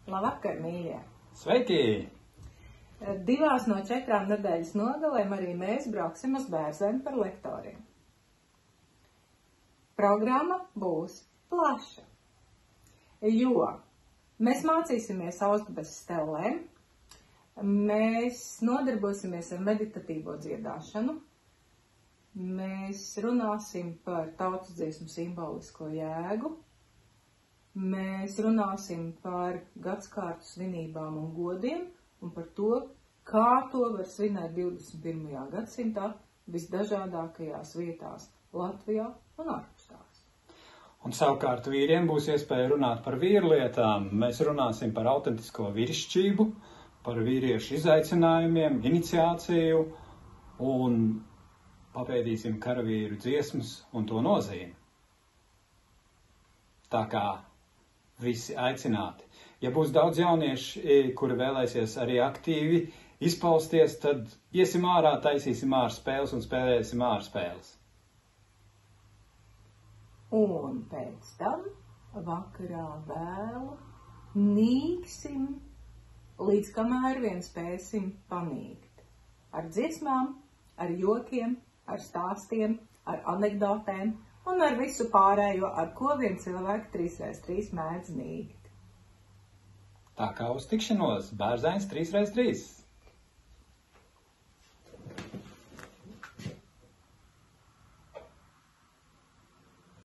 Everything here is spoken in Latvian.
Labvakar, mīļie! Sveiki! 2 no 4 nedēļas nogalēm arī mēs brauksim uz Bērzeni par lektoriem. Programma būs plaša, jo mēs mācīsimies aust bez stellēm, mēs nodarbosimies ar meditatīvo dziedāšanu, mēs runāsim par tautas dziesmu simbolisko jēgu, mēs runāsim par gadskārtu svinībām un godiem un par to, kā to var svinēt 21. gadsimtā visdažādākajās vietās Latvijā un ārpus tās. Un savukārt vīriem būs iespēja runāt par vīrlietām. Mēs runāsim par autentisko vīrišķību, par vīriešu izaicinājumiem, iniciāciju un papētīsim karavīru dziesmas un to nozīmi. Tā kā visi aicināti. Ja būs daudz jaunieši, kuri vēlēsies arī aktīvi izpausties, tad iesim ārā, taisīsim ārspēles un spēlēsim ārspēles. Un pēc tam vakarā vēlu nīksim, līdz kamēr vien spēsim panīkt. Ar dziesmām, ar jokiem, ar stāstiem, ar anekdotēm un ar visu pārējo, ar ko vien cilvēki 3x3 mēdz nīgt. Tā kā uz tikšanos Bērzenis 3x3!